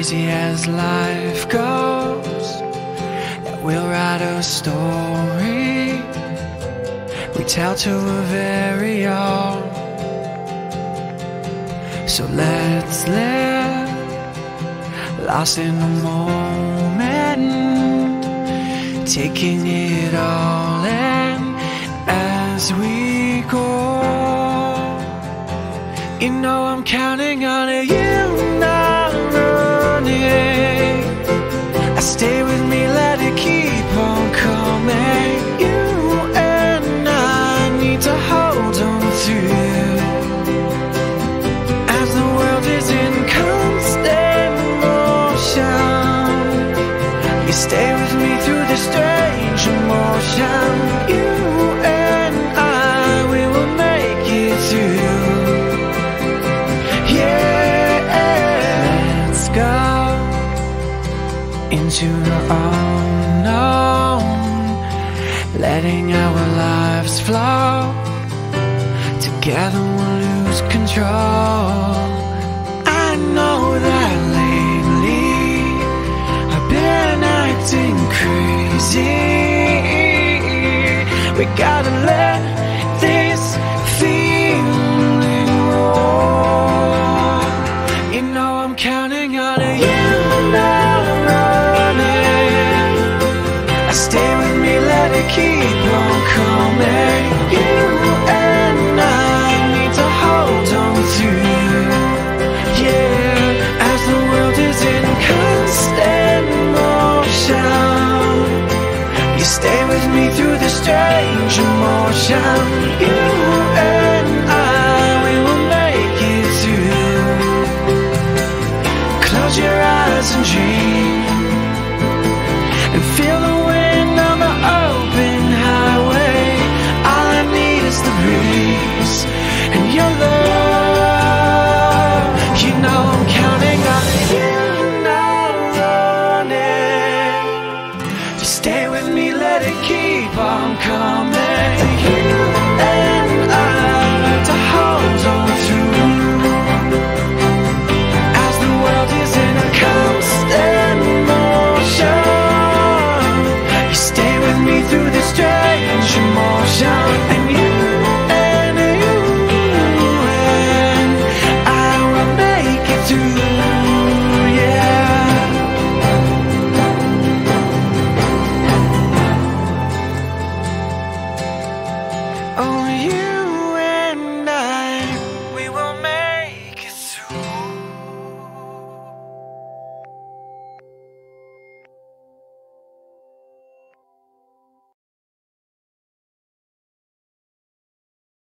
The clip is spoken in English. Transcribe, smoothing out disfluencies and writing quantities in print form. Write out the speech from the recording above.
crazy as life goes, that we'll write a story we tell to a very own. So let's live, lost in the moment, taking it all in as we go. You know I'm counting on it, you not running. I stay with me, let it keep on coming. You and I need to hold on to you, as the world is in constant motion. You stay with me through the strange emotion. You and I, we will make it through. Into the unknown, letting our lives flow. Together we'll lose control. I know that lately I've been acting crazy. We gotta let this feeling roll. You know I'm counting on it, you know. Stay with me, let it keep on coming. You and I need to hold on to you. Yeah, as the world is in constant motion. You stay with me through the strange emotion. You and I, we will make it through. Close your eyes and dream, and feel the wind on the open highway. All I need is the breeze and your love. You know I'm counting on you, not running. Just stay with me, let it keep on coming. You and I need to hold on through, as the world is in a constant motion. Stay with me through this strange emotion. And you and I will make it through, yeah. Oh, you